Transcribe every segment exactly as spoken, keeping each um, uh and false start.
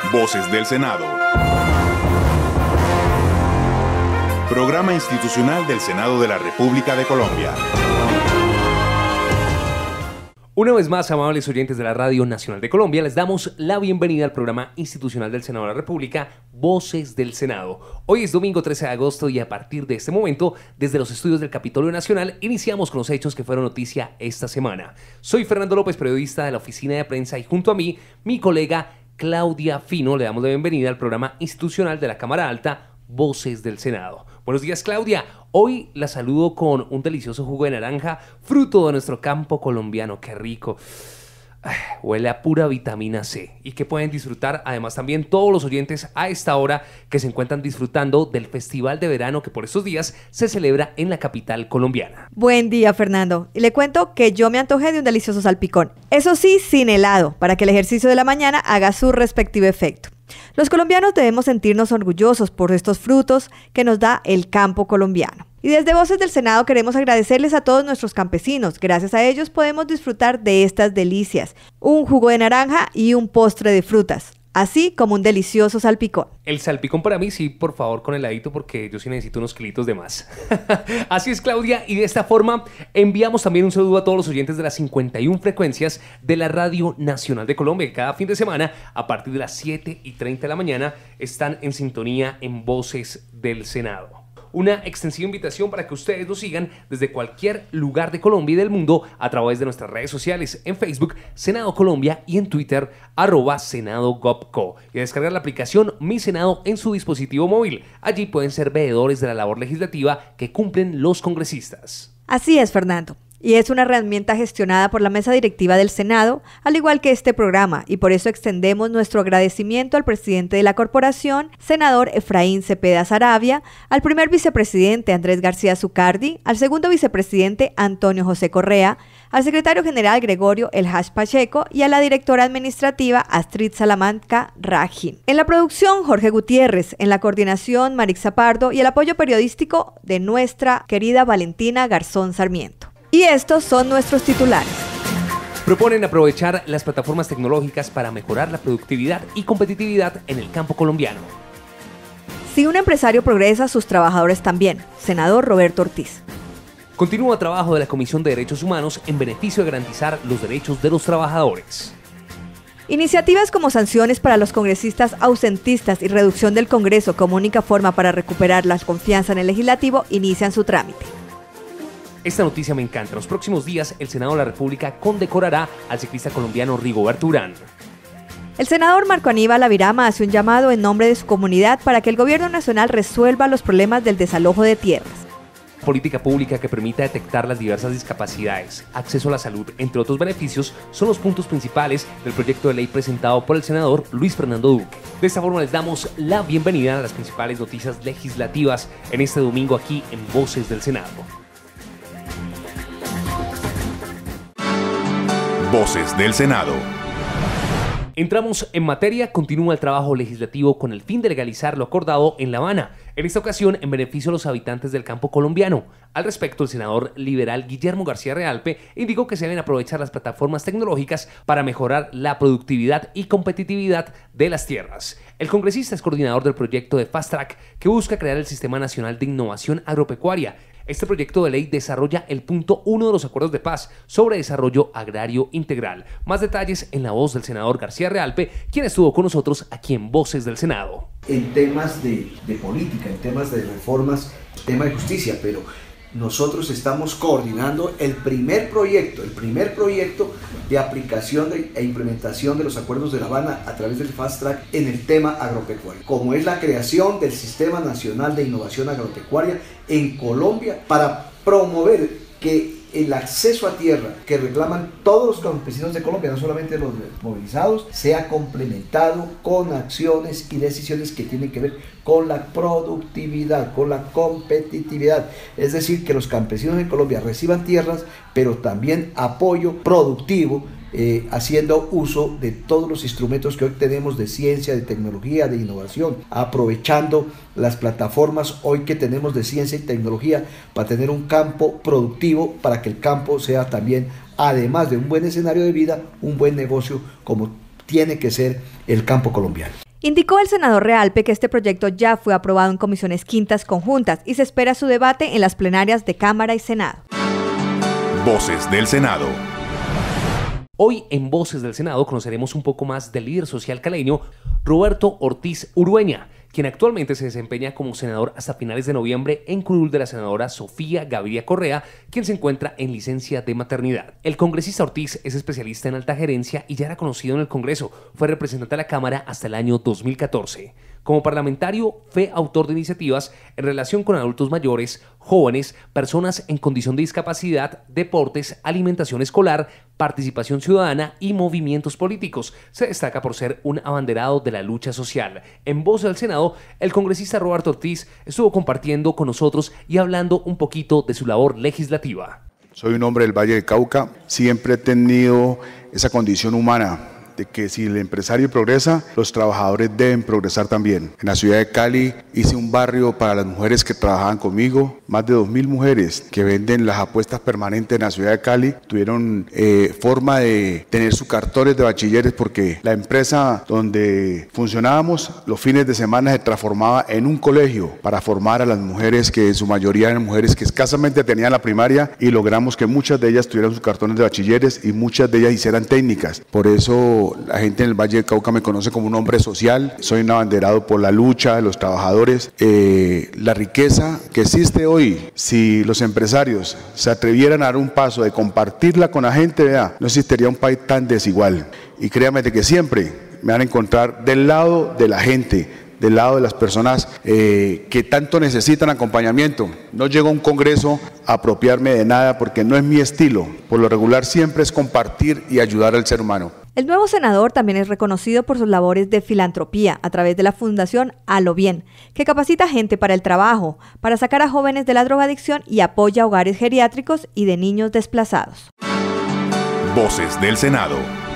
Voces del Senado. Programa institucional del Senado de la República de Colombia. Una vez más, amables oyentes de la Radio Nacional de Colombia, les damos la bienvenida al programa institucional del Senado de la República, Voces del Senado. Hoy es domingo trece de agosto y a partir de este momento, desde los estudios del Capitolio Nacional, iniciamos con los hechos que fueron noticia esta semana. Soy Fernando López, periodista de la Oficina de Prensa, y junto a mí, mi colega Claudia Fino, le damos la bienvenida al programa institucional de la Cámara Alta, Voces del Senado. Buenos días, Claudia. Hoy la saludo con un delicioso jugo de naranja, fruto de nuestro campo colombiano. ¡Qué rico! Ay, huele a pura vitamina C y que pueden disfrutar además también todos los oyentes a esta hora que se encuentran disfrutando del festival de verano que por estos días se celebra en la capital colombiana. Buen día, Fernando. Y le cuento que yo me antojé de un delicioso salpicón. Eso sí, sin helado, para que el ejercicio de la mañana haga su respectivo efecto. Los colombianos debemos sentirnos orgullosos por estos frutos que nos da el campo colombiano. Y desde Voces del Senado queremos agradecerles a todos nuestros campesinos. Gracias a ellos podemos disfrutar de estas delicias, un jugo de naranja y un postre de frutas, así como un delicioso salpicón. El salpicón para mí sí, por favor, con heladito, porque yo sí necesito unos kilitos de más. Así es, Claudia, y de esta forma enviamos también un saludo a todos los oyentes de las cincuenta y una frecuencias de la Radio Nacional de Colombia, que cada fin de semana, a partir de las siete y treinta de la mañana, están en sintonía en Voces del Senado. Una extensiva invitación para que ustedes nos sigan desde cualquier lugar de Colombia y del mundo a través de nuestras redes sociales, en Facebook, Senado Colombia, y en Twitter, arroba Senado Gobco, y a descargar la aplicación Mi Senado en su dispositivo móvil. Allí pueden ser veedores de la labor legislativa que cumplen los congresistas. Así es, Fernando. Y es una herramienta gestionada por la mesa directiva del Senado, al igual que este programa, y por eso extendemos nuestro agradecimiento al presidente de la corporación, senador Efraín Cepeda Saravia, al primer vicepresidente Andrés García Zucardi, al segundo vicepresidente Antonio José Correa, al secretario general Gregorio El Hash Pacheco y a la directora administrativa Astrid Salamanca Rajin. En la producción, Jorge Gutiérrez, en la coordinación, Marixa Pardo, y el apoyo periodístico de nuestra querida Valentina Garzón Sarmiento. Y estos son nuestros titulares. Proponen aprovechar las plataformas tecnológicas para mejorar la productividad y competitividad en el campo colombiano. Si un empresario progresa, sus trabajadores también. Senador Roberto Ortiz. Continúa trabajo de la Comisión de Derechos Humanos en beneficio de garantizar los derechos de los trabajadores. Iniciativas como sanciones para los congresistas ausentistas y reducción del Congreso como única forma para recuperar la confianza en el legislativo inician su trámite. Esta noticia me encanta. En los próximos días, el Senado de la República condecorará al ciclista colombiano Rigoberto Urán. El senador Marco Aníbal Avirama hace un llamado en nombre de su comunidad para que el gobierno nacional resuelva los problemas del desalojo de tierras. Política pública que permita detectar las diversas discapacidades, acceso a la salud, entre otros beneficios, son los puntos principales del proyecto de ley presentado por el senador Luis Fernando Duque. De esta forma les damos la bienvenida a las principales noticias legislativas en este domingo aquí en Voces del Senado. Voces del Senado. Entramos en materia. Continúa el trabajo legislativo con el fin de legalizar lo acordado en La Habana, en esta ocasión en beneficio de los habitantes del campo colombiano. Al respecto, el senador liberal Guillermo García Realpe indicó que se deben aprovechar las plataformas tecnológicas para mejorar la productividad y competitividad de las tierras. El congresista es coordinador del proyecto de Fast Track que busca crear el Sistema Nacional de Innovación Agropecuaria. Este proyecto de ley desarrolla el punto uno de los acuerdos de paz sobre desarrollo agrario integral. Más detalles en la voz del senador García Realpe, quien estuvo con nosotros aquí en Voces del Senado. En temas de, de política, en temas de reformas, tema de justicia, pero nosotros estamos coordinando el primer proyecto, el primer proyecto de aplicación de, e implementación de los acuerdos de La Habana a través del Fast Track en el tema agropecuario, como es la creación del Sistema Nacional de Innovación Agropecuaria en Colombia para promover que el acceso a tierra que reclaman todos los campesinos de Colombia, no solamente los movilizados, sea complementado con acciones y decisiones que tienen que ver con la productividad, con la competitividad. Es decir, que los campesinos de Colombia reciban tierras, pero también apoyo productivo, eh, haciendo uso de todos los instrumentos que hoy tenemos de ciencia, de tecnología, de innovación, aprovechando las plataformas hoy que tenemos de ciencia y tecnología para tener un campo productivo, para que el campo sea también, además de un buen escenario de vida, un buen negocio como tiene que ser el campo colombiano. Indicó el senador Realpe que este proyecto ya fue aprobado en comisiones quintas conjuntas y se espera su debate en las plenarias de Cámara y Senado. Voces del Senado. Hoy en Voces del Senado conoceremos un poco más del líder social caleño Roberto Ortiz Urueña, quien actualmente se desempeña como senador hasta finales de noviembre en curul de la senadora Sofía Gaviria Correa, quien se encuentra en licencia de maternidad. El congresista Ortiz es especialista en alta gerencia y ya era conocido en el Congreso. Fue representante de la Cámara hasta el año dos mil catorce. Como parlamentario, fue autor de iniciativas en relación con adultos mayores, jóvenes, personas en condición de discapacidad, deportes, alimentación escolar, participación ciudadana y movimientos políticos. Se destaca por ser un abanderado de la lucha social. En Voz del Senado, el congresista Roberto Ortiz estuvo compartiendo con nosotros y hablando un poquito de su labor legislativa. Soy un hombre del Valle del Cauca, siempre he tenido esa condición humana de que si el empresario progresa, los trabajadores deben progresar también. En la ciudad de Cali hice un barrio para las mujeres que trabajaban conmigo, más de dos mil mujeres que venden las apuestas permanentes en la ciudad de Cali, tuvieron eh, forma de tener sus cartones de bachilleres porque la empresa donde funcionábamos los fines de semana se transformaba en un colegio para formar a las mujeres que en su mayoría eran mujeres que escasamente tenían la primaria y logramos que muchas de ellas tuvieran sus cartones de bachilleres y muchas de ellas hicieran técnicas. Por eso la gente en el Valle del Cauca me conoce como un hombre social, soy un abanderado por la lucha de los trabajadores. Eh, la riqueza que existe hoy, si los empresarios se atrevieran a dar un paso de compartirla con la gente, vea, no existiría un país tan desigual. Y créanme de que siempre me van a encontrar del lado de la gente, del lado de las personas eh, que tanto necesitan acompañamiento. No llego a un congreso a apropiarme de nada porque no es mi estilo. Por lo regular siempre es compartir y ayudar al ser humano. El nuevo senador también es reconocido por sus labores de filantropía a través de la Fundación A lo Bien, que capacita gente para el trabajo, para sacar a jóvenes de la drogadicción y apoya hogares geriátricos y de niños desplazados. Voces del Senado.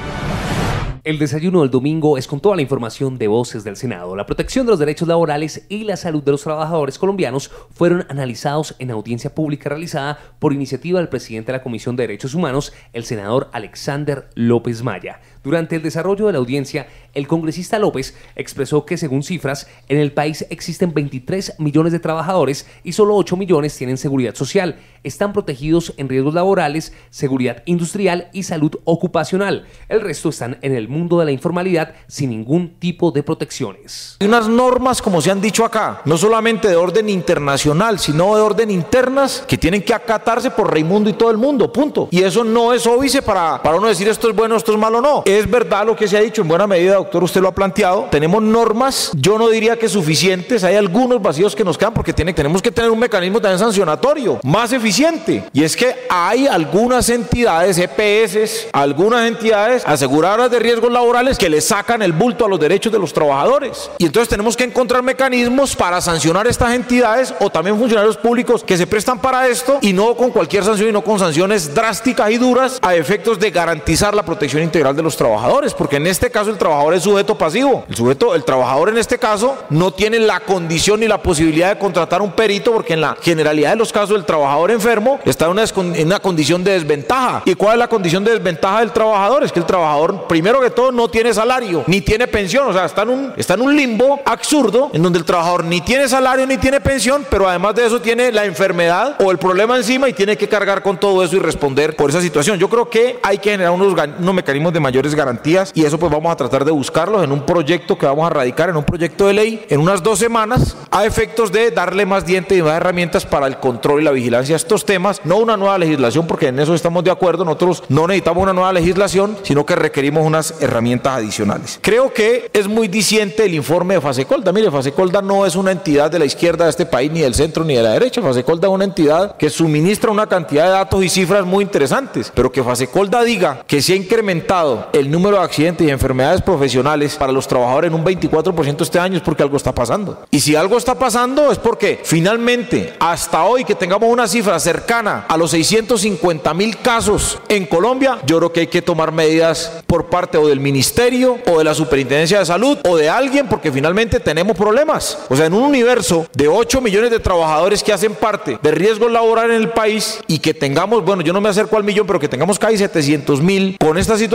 El desayuno del domingo es con toda la información de Voces del Senado. La protección de los derechos laborales y la salud de los trabajadores colombianos fueron analizados en audiencia pública realizada por iniciativa del presidente de la Comisión de Derechos Humanos, el senador Alexander López Maya. Durante el desarrollo de la audiencia, el congresista López expresó que, según cifras, en el país existen veintitrés millones de trabajadores y solo ocho millones tienen seguridad social. Están protegidos en riesgos laborales, seguridad industrial y salud ocupacional. El resto están en el mundo de la informalidad sin ningún tipo de protecciones. Hay unas normas, como se han dicho acá, no solamente de orden internacional, sino de orden internas, que tienen que acatarse por Raimundo y todo el mundo, punto. Y eso no es óbice para, para uno decir esto es bueno, esto es malo, no. Es verdad lo que se ha dicho, en buena medida, doctor, usted lo ha planteado. Tenemos normas, yo no diría que suficientes, hay algunos vacíos que nos quedan porque tiene, tenemos que tener un mecanismo también sancionatorio, más eficiente. Y es que hay algunas entidades, E P S, algunas entidades aseguradoras de riesgos laborales que le sacan el bulto a los derechos de los trabajadores. Y entonces tenemos que encontrar mecanismos para sancionar estas entidades o también funcionarios públicos que se prestan para esto y no con cualquier sanción y no con sanciones drásticas y duras a efectos de garantizar la protección integral de los trabajadores, porque en este caso el trabajador es sujeto pasivo. El sujeto, el trabajador en este caso no tiene la condición ni la posibilidad de contratar un perito porque en la generalidad de los casos el trabajador enfermo está en una, en una condición de desventaja. ¿Y cuál es la condición de desventaja del trabajador? Es que el trabajador, primero que todo, no tiene salario, ni tiene pensión, o sea, está en un, está en un limbo absurdo en donde el trabajador ni tiene salario ni tiene pensión, pero además de eso tiene la enfermedad o el problema encima y tiene que cargar con todo eso y responder por esa situación. Yo creo que hay que generar unos, unos mecanismos de mayores garantías y eso pues vamos a tratar de buscarlos en un proyecto que vamos a radicar, en un proyecto de ley en unas dos semanas a efectos de darle más diente y más herramientas para el control y la vigilancia de estos temas, no una nueva legislación porque en eso estamos de acuerdo, nosotros no necesitamos una nueva legislación, sino que requerimos unas herramientas adicionales. Creo que es muy diciente el informe de Fasecolda. Mire, Fasecolda no es una entidad de la izquierda de este país, ni del centro ni de la derecha. Fasecolda es una entidad que suministra una cantidad de datos y cifras muy interesantes, pero que Fasecolda diga que se ha incrementado el número de accidentes y enfermedades profesionales para los trabajadores en un veinticuatro por ciento este año es porque algo está pasando. Y si algo está pasando es porque finalmente hasta hoy que tengamos una cifra cercana a los seiscientos cincuenta mil casos en Colombia, yo creo que hay que tomar medidas por parte o del Ministerio o de la Superintendencia de Salud o de alguien porque finalmente tenemos problemas. O sea, en un universo de ocho millones de trabajadores que hacen parte de riesgos laborales en el país y que tengamos, bueno, yo no me acerco al millón, pero que tengamos casi setecientos mil con esta situación en el país.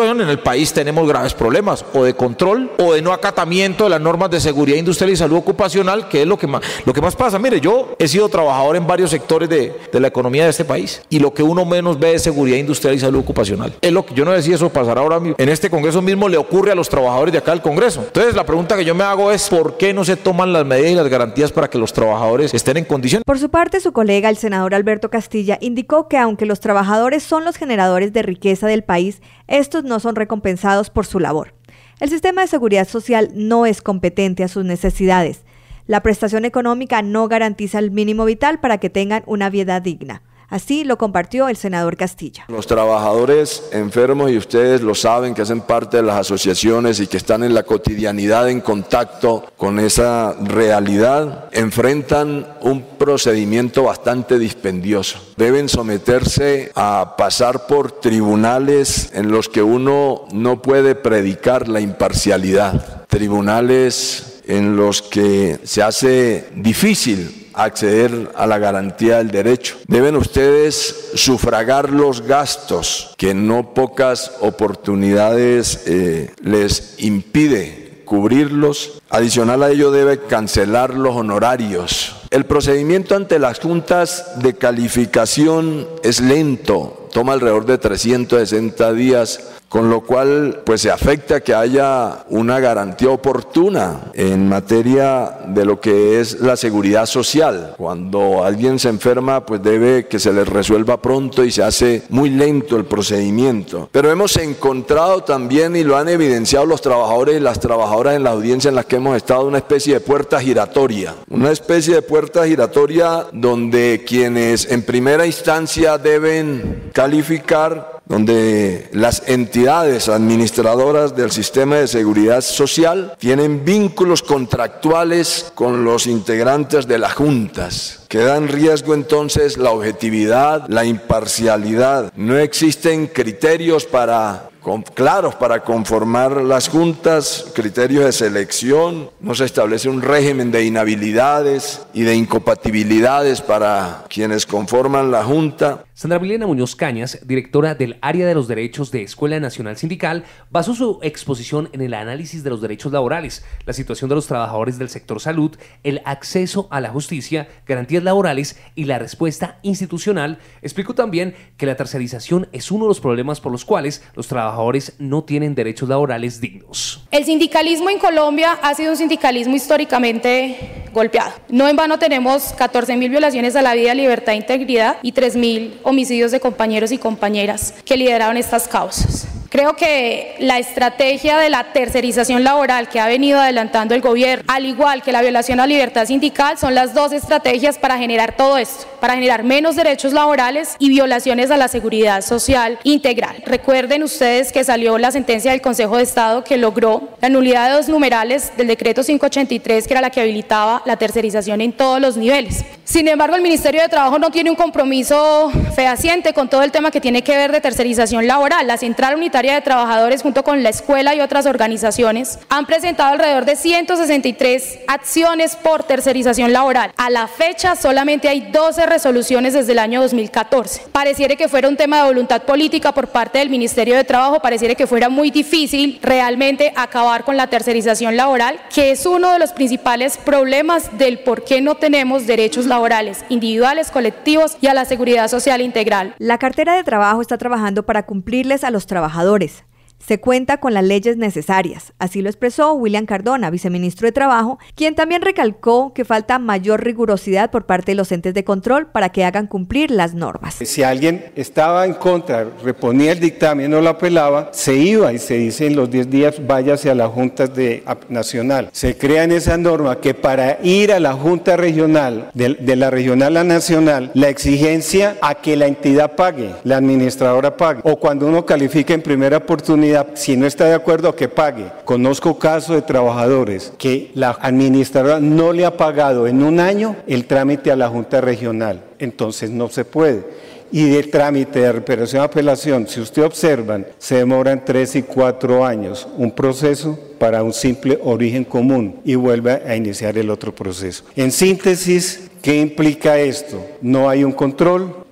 país tenemos graves problemas, o de control, o de no acatamiento de las normas de seguridad industrial y salud ocupacional, que es lo que más, lo que más pasa. Mire, yo he sido trabajador en varios sectores de, de la economía de este país, y lo que uno menos ve es seguridad industrial y salud ocupacional. Es lo que yo no sé si eso pasará ahora mismo. En este Congreso mismo le ocurre a los trabajadores de acá del Congreso. Entonces, la pregunta que yo me hago es, ¿por qué no se toman las medidas y las garantías para que los trabajadores estén en condiciones? Por su parte, su colega, el senador Alberto Castilla, indicó que aunque los trabajadores son los generadores de riqueza del país, estos no son recompensados por su labor. El sistema de seguridad social no es competente a sus necesidades. La prestación económica no garantiza el mínimo vital para que tengan una vida digna. Así lo compartió el senador Castilla. Los trabajadores enfermos, y ustedes lo saben, que hacen parte de las asociaciones y que están en la cotidianidad en contacto con esa realidad, enfrentan un procedimiento bastante dispendioso. Deben someterse a pasar por tribunales en los que uno no puede predicar la imparcialidad, tribunales en los que se hace difícil acceder a la garantía del derecho. Deben ustedes sufragar los gastos que no pocas oportunidades eh, les impide cubrirlos. Adicional a ello, debe cancelar los honorarios. El procedimiento ante las juntas de calificación es lento, toma alrededor de trescientos sesenta días, con lo cual pues se afecta que haya una garantía oportuna en materia de lo que es la seguridad social. Cuando alguien se enferma, pues debe que se le resuelva pronto y se hace muy lento el procedimiento. Pero hemos encontrado también, y lo han evidenciado los trabajadores y las trabajadoras en la audiencia en las que hemos estado, una especie de puerta giratoria. Una especie de puerta giratoria donde quienes en primera instancia deben calificar, donde las entidades administradoras del sistema de seguridad social tienen vínculos contractuales con los integrantes de las juntas. Queda en riesgo entonces la objetividad, la imparcialidad. No existen criterios para, claros para conformar las juntas, criterios de selección, no se establece un régimen de inhabilidades y de incompatibilidades para quienes conforman la junta. Sandra Milena Muñoz Cañas, directora del Área de los Derechos de Escuela Nacional Sindical, basó su exposición en el análisis de los derechos laborales, la situación de los trabajadores del sector salud, el acceso a la justicia, garantías laborales y la respuesta institucional. Explicó también que la tercerización es uno de los problemas por los cuales los trabajadores no tienen derechos laborales dignos. El sindicalismo en Colombia ha sido un sindicalismo históricamente golpeado. No en vano tenemos catorce mil violaciones a la vida, libertad e integridad y tres mil homicidios de compañeros y compañeras que lideraron estas causas. Creo que la estrategia de la tercerización laboral que ha venido adelantando el gobierno, al igual que la violación a la libertad sindical, son las dos estrategias para generar todo esto, para generar menos derechos laborales y violaciones a la seguridad social integral. Recuerden ustedes que salió la sentencia del Consejo de Estado que logró la nulidad de dos numerales del decreto quinientos ochenta y tres, que era la que habilitaba la tercerización en todos los niveles. Sin embargo, el Ministerio de Trabajo no tiene un compromiso fehaciente con todo el tema que tiene que ver de tercerización laboral. La Central Unitaria de Trabajadores, junto con la escuela y otras organizaciones, han presentado alrededor de ciento sesenta y tres acciones por tercerización laboral. A la fecha solamente hay doce resoluciones desde el año dos mil catorce. Pareciera que fuera un tema de voluntad política por parte del Ministerio de Trabajo, pareciera que fuera muy difícil realmente acabar con la tercerización laboral, que es uno de los principales problemas del por qué no tenemos derechos laborales individuales, colectivos y a la seguridad social integral. La cartera de trabajo está trabajando para cumplirles a los trabajadores. Se cuenta con las leyes necesarias, así lo expresó William Cardona, viceministro de Trabajo, quien también recalcó que falta mayor rigurosidad por parte de los entes de control para que hagan cumplir las normas. Si alguien estaba en contra, reponía el dictamen, no lo apelaba, se iba y se dice en los diez días váyase a las juntas de, a, nacional. Se crea en esa norma que para ir a la junta regional, de, de la regional a nacional, la exigencia a que la entidad pague, la administradora pague, o cuando uno califica en primera oportunidad, si no está de acuerdo, que pague. Conozco casos de trabajadores que la administradora no le ha pagado en un año el trámite a la Junta Regional, entonces no se puede. Y del trámite de reparación y apelación, si usted observan, se demoran tres y cuatro años, un proceso para un simple origen común, y vuelve a iniciar el otro proceso. En síntesis, ¿qué implica esto? No hay un control,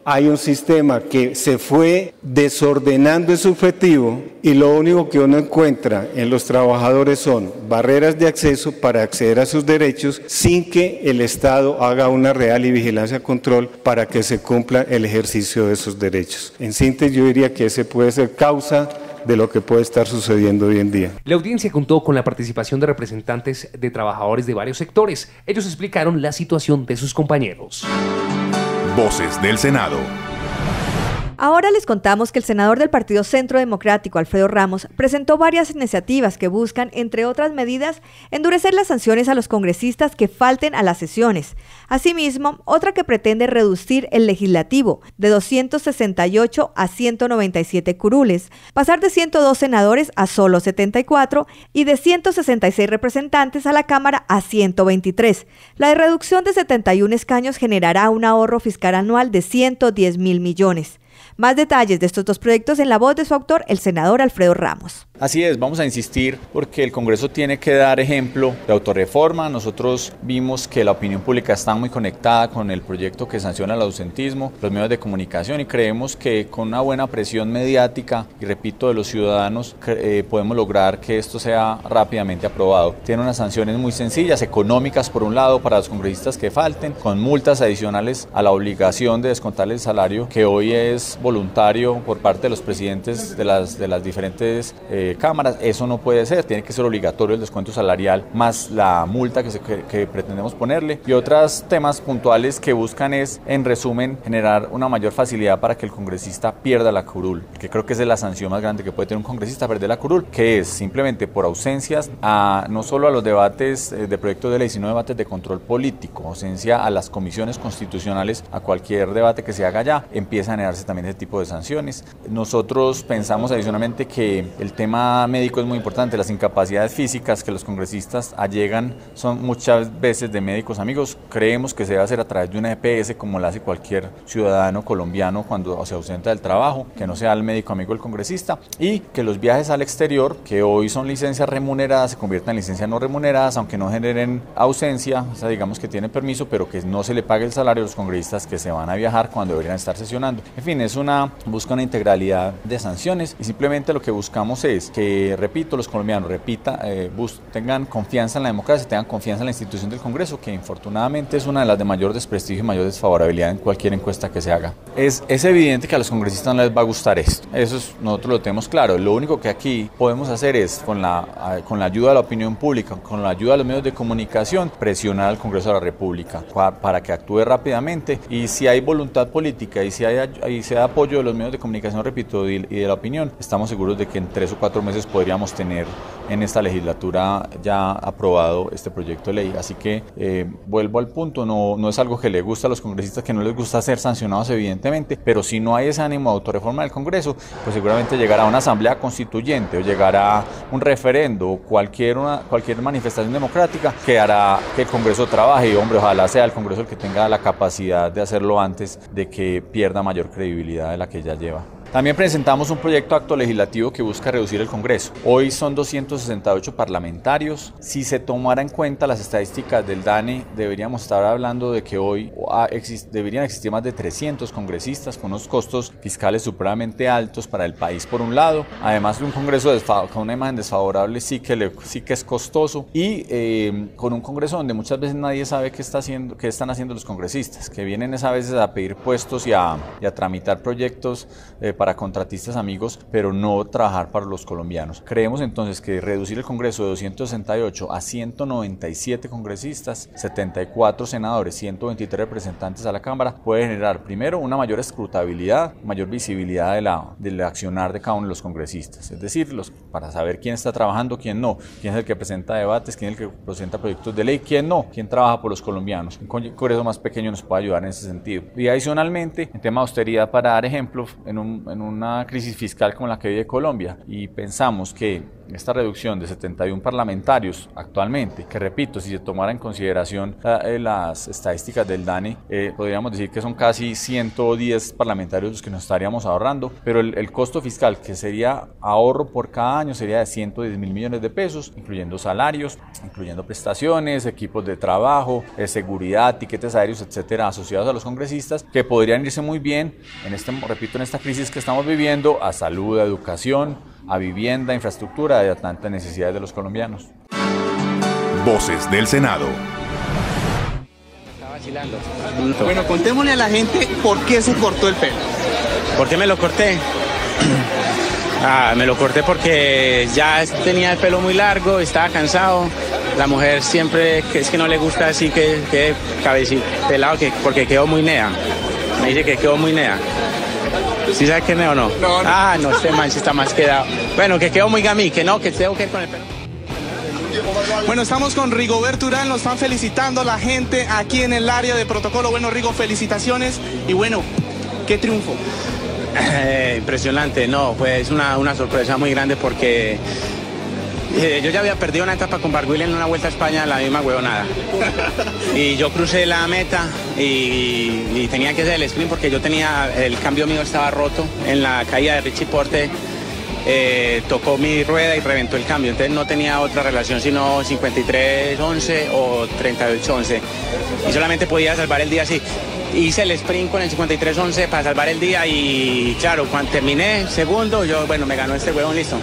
hay un sistema que se fue desordenando ese objetivo y lo único que uno encuentra en los trabajadores son barreras de acceso para acceder a sus derechos sin que el Estado haga una real y vigilancia control para que se cumpla el ejercicio de esos derechos. En síntesis, yo diría que ese puede ser causa de lo que puede estar sucediendo hoy en día. La audiencia contó con la participación de representantes de trabajadores de varios sectores. Ellos explicaron la situación de sus compañeros. Voces del Senado. Ahora les contamos que el senador del Partido Centro Democrático, Alfredo Ramos, presentó varias iniciativas que buscan, entre otras medidas, endurecer las sanciones a los congresistas que falten a las sesiones. Asimismo, otra que pretende reducir el legislativo de doscientos sesenta y ocho a ciento noventa y siete curules, pasar de ciento dos senadores a solo setenta y cuatro y de ciento sesenta y seis representantes a la Cámara a ciento veintitrés. La de reducción de setenta y uno escaños generará un ahorro fiscal anual de ciento diez mil millones. Más detalles de estos dos proyectos en la voz de su autor, el senador Alfredo Ramos. Así es, vamos a insistir porque el Congreso tiene que dar ejemplo de autorreforma. Nosotros vimos que la opinión pública está muy conectada con el proyecto que sanciona el ausentismo, los medios de comunicación, y creemos que con una buena presión mediática y repito de los ciudadanos eh, podemos lograr que esto sea rápidamente aprobado. Tiene unas sanciones muy sencillas, económicas por un lado para los congresistas que falten, con multas adicionales a la obligación de descontarle el salario que hoy es voluntario por parte de los presidentes de las, de las diferentes eh, cámaras. Eso no puede ser, tiene que ser obligatorio el descuento salarial más la multa que, se, que, que pretendemos ponerle, y otros temas puntuales que buscan es, en resumen, generar una mayor facilidad para que el congresista pierda la curul, que creo que esa es la sanción más grande que puede tener un congresista, perder la curul, que es simplemente por ausencias a no solo a los debates de proyectos de ley, sino debates de control político, ausencia a las comisiones constitucionales, a cualquier debate que se haga allá, empieza a generarse también ese tipo de sanciones. Nosotros pensamos adicionalmente que el tema médico es muy importante. Las incapacidades físicas que los congresistas allegan son muchas veces de médicos amigos. Creemos que se debe hacer a través de una E P S, como lo hace cualquier ciudadano colombiano cuando se ausenta del trabajo, que no sea el médico amigo del congresista, y que los viajes al exterior, que hoy son licencias remuneradas, se conviertan en licencias no remuneradas, aunque no generen ausencia, o sea, digamos que tienen permiso, pero que no se le pague el salario a los congresistas que se van a viajar cuando deberían estar sesionando. En fin, es una, busca una integralidad de sanciones, y simplemente lo que buscamos es que, repito, los colombianos repita, eh, bus, tengan confianza en la democracia, tengan confianza en la institución del Congreso, que infortunadamente es una de las de mayor desprestigio y mayor desfavorabilidad en cualquier encuesta que se haga. Es, es evidente que a los congresistas no les va a gustar esto, eso es, nosotros lo tenemos claro. Lo único que aquí podemos hacer es, con la, con la ayuda de la opinión pública, con la ayuda de los medios de comunicación, presionar al Congreso de la República para, para que actúe rápidamente, y si hay voluntad política y si hay, y si hay apoyo de los medios de comunicación, repito, y, y de la opinión, estamos seguros de que en tres o cuatro meses podríamos tener en esta legislatura ya aprobado este proyecto de ley. Así que eh, vuelvo al punto, no, no es algo que le gusta a los congresistas, que no les gusta ser sancionados evidentemente, pero si no hay ese ánimo de autorreforma del Congreso, pues seguramente llegará a una asamblea constituyente o llegará un referendo o cualquier, una, cualquier manifestación democrática que hará que el Congreso trabaje, y hombre, ojalá sea el Congreso el que tenga la capacidad de hacerlo antes de que pierda mayor credibilidad de la que ya lleva. También presentamos un proyecto de acto legislativo que busca reducir el Congreso. Hoy son doscientos sesenta y ocho parlamentarios. Si se tomara en cuenta las estadísticas del DANE, deberíamos estar hablando de que hoy deberían existir más de trescientos congresistas, con unos costos fiscales supremamente altos para el país por un lado. Además de un Congreso con una imagen desfavorable, sí que, le, sí que es costoso, y eh, con un Congreso donde muchas veces nadie sabe qué, está haciendo, qué están haciendo los congresistas, que vienen a veces a pedir puestos y a, y a tramitar proyectos eh, para contratistas amigos, pero no trabajar para los colombianos. Creemos entonces que reducir el Congreso de doscientos sesenta y ocho a ciento noventa y siete congresistas, setenta y cuatro senadores, ciento veintitrés representantes a la Cámara, puede generar primero una mayor escrutabilidad, mayor visibilidad de la, del accionar de cada uno de los congresistas, es decir, los, para saber quién está trabajando, quién no, quién es el que presenta debates, quién es el que presenta proyectos de ley, quién no, quién trabaja por los colombianos. Un Congreso más pequeño nos puede ayudar en ese sentido. Y adicionalmente, en tema de austeridad, para dar ejemplo, en un en una crisis fiscal como la que vive Colombia, y pensamos que esta reducción de setenta y uno parlamentarios actualmente, que repito, si se tomara en consideración eh, las estadísticas del DANE, eh, podríamos decir que son casi ciento diez parlamentarios los que nos estaríamos ahorrando, pero el, el costo fiscal que sería ahorro por cada año sería de ciento diez mil millones de pesos, incluyendo salarios, incluyendo prestaciones, equipos de trabajo, eh, seguridad, tiquetes aéreos, etcétera, asociados a los congresistas, que podrían irse muy bien, en este, repito, en esta crisis que estamos viviendo, a salud, a educación, a vivienda, a infraestructura, y a tantas necesidades de los colombianos. Voces del Senado. Bueno, contémosle a la gente por qué se cortó el pelo. ¿Por qué me lo corté? Ah, me lo corté porque ya tenía el pelo muy largo, estaba cansado. La mujer siempre que es que no le gusta así que quede cabecito pelado, que, porque quedó muy nea. Me dice que quedó muy nea. ¿Sí sabes qué es nea o no? No, no. Ah, no, este man sí está más quedado. Bueno, que quedó muy gamí, que no, que tengo que ir con el pelo. Bueno, estamos con Rigoberto Urán, nos están felicitando a la gente aquí en el área de protocolo. Bueno, Rigo, felicitaciones y bueno, qué triunfo. Eh, impresionante, no, pues una, una sorpresa muy grande porque eh, yo ya había perdido una etapa con Barguil en una Vuelta a España, la misma huevonada. Y yo crucé la meta y, y tenía que hacer el sprint porque yo tenía, el cambio mío estaba roto en la caída de Richie Porte. Eh, tocó mi rueda y reventó el cambio, entonces no tenía otra relación sino cincuenta y tres once o treinta y ocho once y solamente podía salvar el día así. Hice el sprint con el cincuenta y tres once para salvar el día y claro, cuando terminé segundo, yo bueno, me ganó este huevón, listo.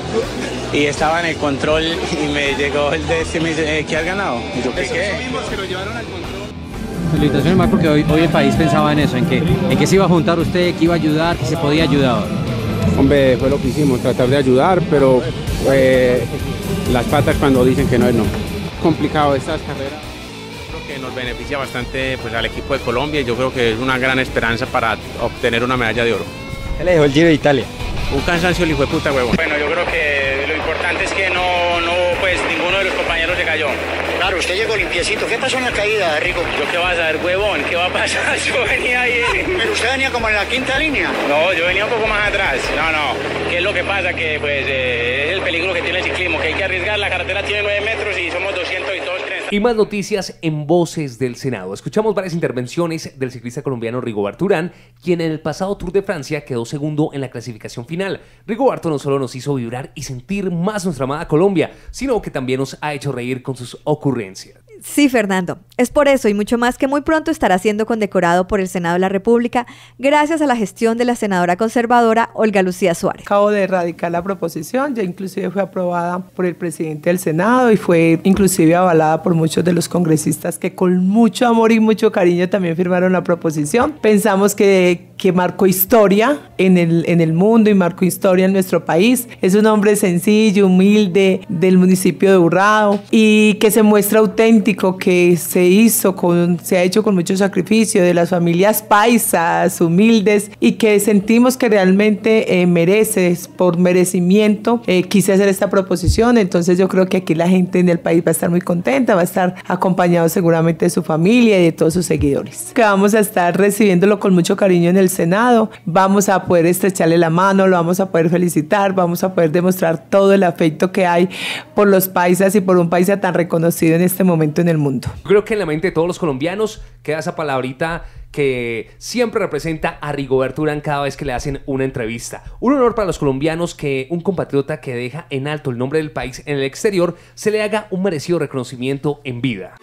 Y estaba en el control y me llegó el de este y me dice, eh, ¿qué has ganado? Y yo, ¿qué qué? Que lo llevaron al control. Felicitaciones más porque hoy, hoy el país pensaba en eso, en que, en que se iba a juntar usted, que iba a ayudar, que se podía ayudar. Hombre, fue lo que hicimos, tratar de ayudar, pero eh, las patas cuando dicen que no es no. Complicado estas carreras. Creo que nos beneficia bastante pues, al equipo de Colombia y yo creo que es una gran esperanza para obtener una medalla de oro. ¿Qué le dejó el Giro de Italia? Un cansancio el hijo de puta, huevón. Bueno, yo creo que lo importante es que no, no, pues ninguno de los compañeros se cayó. Claro, usted llegó limpiecito. ¿Qué pasó en la caída, Rico? ¿Yo qué vas a ver, huevón? ¿Qué va a pasar? Yo venía ahí. Pero usted venía como en la quinta línea. No, yo venía un poco más atrás. No, no. ¿Qué es lo que pasa? Que pues eh, es el peligro que tiene el ciclismo, que hay que arriesgar. La carretera tiene nueve metros y somos doscientos y todos creen. Y más noticias en Voces del Senado. Escuchamos varias intervenciones del ciclista colombiano Rigoberto Urán, quien en el pasado Tour de Francia quedó segundo en la clasificación final. Rigoberto no solo nos hizo vibrar y sentir más nuestra amada Colombia, sino que también nos ha hecho reír con sus ocurrencias. Sí, Fernando. Es por eso y mucho más que muy pronto estará siendo condecorado por el Senado de la República gracias a la gestión de la senadora conservadora Olga Lucía Suárez. Acabo de erradicar la proposición, ya inclusive fue aprobada por el presidente del Senado y fue inclusive avalada por muchos de los congresistas que con mucho amor y mucho cariño también firmaron la proposición. Pensamos que, que marcó historia en el, en el mundo y marcó historia en nuestro país. Es un hombre sencillo, humilde, del municipio de Urrao y que se muestra auténtico, que se hizo con, se ha hecho con mucho sacrificio de las familias paisas, humildes y que sentimos que realmente eh, mereces, por merecimiento, eh, quise hacer esta proposición. Entonces yo creo que aquí la gente en el país va a estar muy contenta, va a estar acompañado seguramente de su familia y de todos sus seguidores. Que vamos a estar recibiéndolo con mucho cariño en el Senado, vamos a poder estrecharle la mano, lo vamos a poder felicitar, vamos a poder demostrar todo el afecto que hay por los paisas y por un paisa tan reconocido en este momento en el mundo. Creo que en la mente de todos los colombianos queda esa palabrita que siempre representa a Rigoberto Urán cada vez que le hacen una entrevista. Un honor para los colombianos que un compatriota que deja en alto el nombre del país en el exterior se le haga un merecido reconocimiento en vida.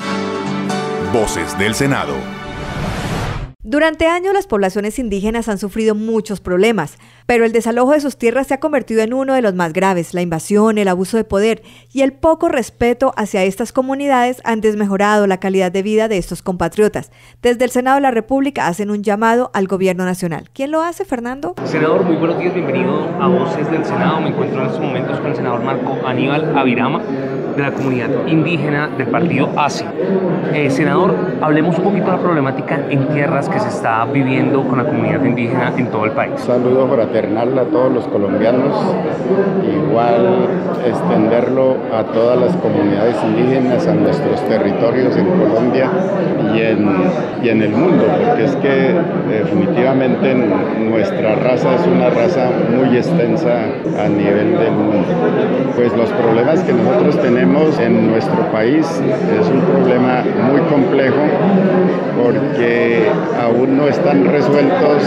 Voces del Senado. Durante años las poblaciones indígenas han sufrido muchos problemas, pero el desalojo de sus tierras se ha convertido en uno de los más graves. La invasión, el abuso de poder y el poco respeto hacia estas comunidades han desmejorado la calidad de vida de estos compatriotas. Desde el Senado de la República hacen un llamado al gobierno nacional. ¿Quién lo hace, Fernando? Senador, muy buenos días, bienvenido a Voces del Senado. Me encuentro en estos momentos con el senador Marco Aníbal Avirama, de la comunidad indígena del partido A S I. Eh, senador, hablemos un poquito de la problemática en tierras que se está viviendo con la comunidad indígena en todo el país. Saludos fraternos fraternal a todos los colombianos, igual extenderlo a todas las comunidades indígenas, a nuestros territorios en Colombia y en, y en el mundo, porque es que definitivamente nuestra raza es una raza muy extensa a nivel del mundo. Pues los problemas que nosotros tenemos en nuestro país es un problema muy complejo porque aún no están resueltos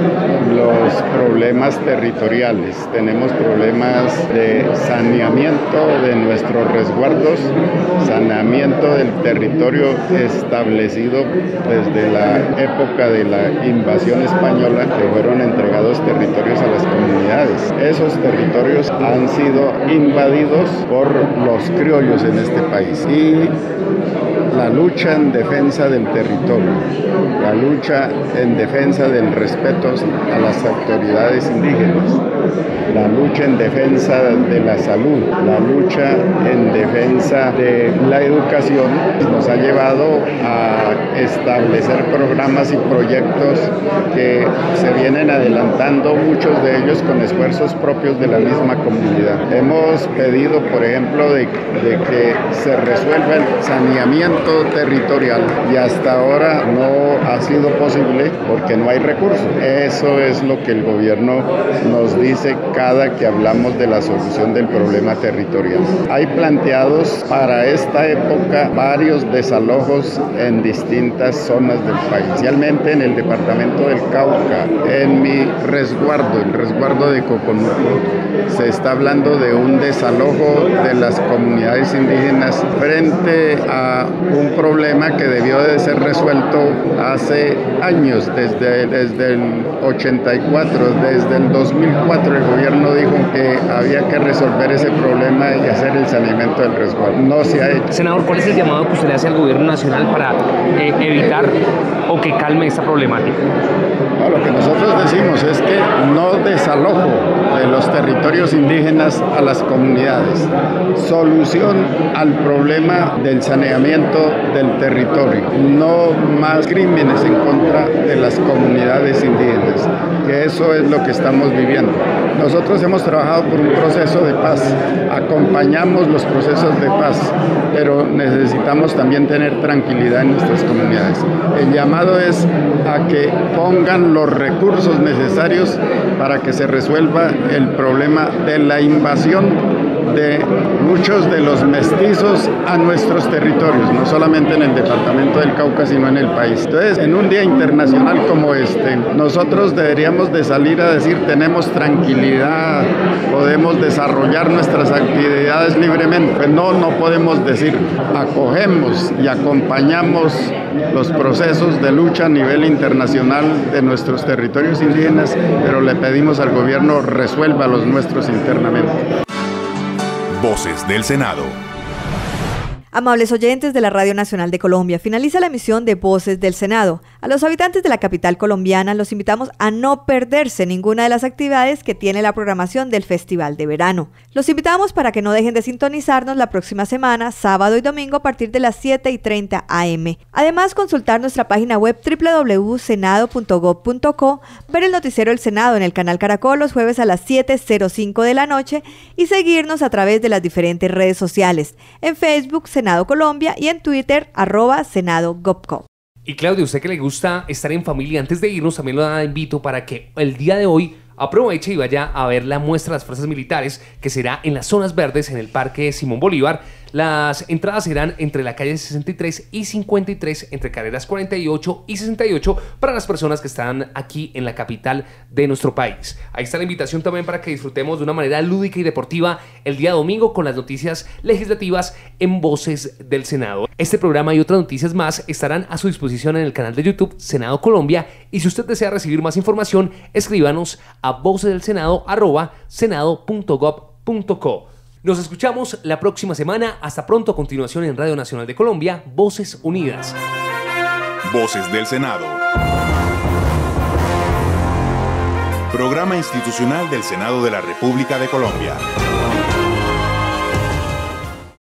los problemas territoriales. Tenemos problemas de saneamiento de nuestros resguardos, saneamiento del territorio establecido desde la época de la invasión española, que fueron entregados territorios a las comunidades. Esos territorios han sido invadidos por los criollos en este país. Y la lucha en defensa del territorio, la lucha en defensa del respeto a las autoridades indígenas, la lucha en defensa de la salud, la lucha en defensa de la educación nos ha llevado a establecer programas y proyectos que se vienen adelantando, muchos de ellos con esfuerzos propios de la misma comunidad. Hemos pedido, por ejemplo, de, de que se resuelva el saneamiento territorial y hasta ahora no ha sido posible porque no hay recursos. Eso es lo que el gobierno nos dice cada que hablamos de la solución del problema territorial. Hay planteados para esta época varios desalojos en distintas zonas del país, especialmente en el departamento del Cauca, en mi resguardo, el resguardo de Coconuco. Se está hablando de un desalojo de las comunidades indígenas frente a un problema que debió de ser resuelto hace años, desde, desde el ochenta y cuatro, desde el dos mil cuatro el gobierno dijo que había que resolver ese problema y hacer el saneamiento del resguardo. No se ha hecho. Senador, ¿cuál es el llamado que usted le hace al gobierno nacional para eh, evitar o que calme esta problemática? No, lo que nosotros decimos es que no desalojo de los territorios indígenas a las comunidades. Solución al problema del saneamiento del territorio. No más crímenes en contra de las comunidades indígenas, que eso es lo que estamos viviendo. Nosotros hemos trabajado por un proceso de paz, acompañamos los procesos de paz, pero necesitamos también tener tranquilidad en nuestras comunidades. El llamado es a que pongan los recursos necesarios para que se resuelva el problema de la invasión de muchos de los mestizos a nuestros territorios, no solamente en el departamento del Cauca, sino en el país. Entonces, en un día internacional como este, nosotros deberíamos de salir a decir, tenemos tranquilidad, podemos desarrollar nuestras actividades libremente. Pues no, no podemos decir, acogemos y acompañamos los procesos de lucha a nivel internacional de nuestros territorios indígenas, pero le pedimos al gobierno resuelva los nuestros internamente. Voces del Senado. Amables oyentes de la Radio Nacional de Colombia, finaliza la emisión de Voces del Senado. A los habitantes de la capital colombiana los invitamos a no perderse ninguna de las actividades que tiene la programación del Festival de Verano. Los invitamos para que no dejen de sintonizarnos la próxima semana, sábado y domingo a partir de las siete y treinta a eme. Además, consultar nuestra página web doble u doble u doble u punto senado punto gob punto co, ver el noticiero del Senado en el canal Caracol los jueves a las siete cero cinco de la noche y seguirnos a través de las diferentes redes sociales, en Facebook, Senado Colombia, y en Twitter, arroba Senado Gobco. Y Claudia, usted que le gusta estar en familia, antes de irnos también lo invito para que el día de hoy aproveche y vaya a ver la muestra de las fuerzas militares que será en las zonas verdes en el Parque Simón Bolívar. Las entradas serán entre la calle sesenta y tres y cincuenta y tres, entre carreras cuarenta y ocho y sesenta y ocho, para las personas que están aquí en la capital de nuestro país. Ahí está la invitación también para que disfrutemos de una manera lúdica y deportiva el día domingo con las noticias legislativas en Voces del Senado. Este programa y otras noticias más estarán a su disposición en el canal de YouTube Senado Colombia, y si usted desea recibir más información, escríbanos a vocesdelsenado arroba senado punto gob punto co. Nos escuchamos la próxima semana. Hasta pronto. A continuación en Radio Nacional de Colombia, Voces Unidas. Voces del Senado. Programa institucional del Senado de la República de Colombia.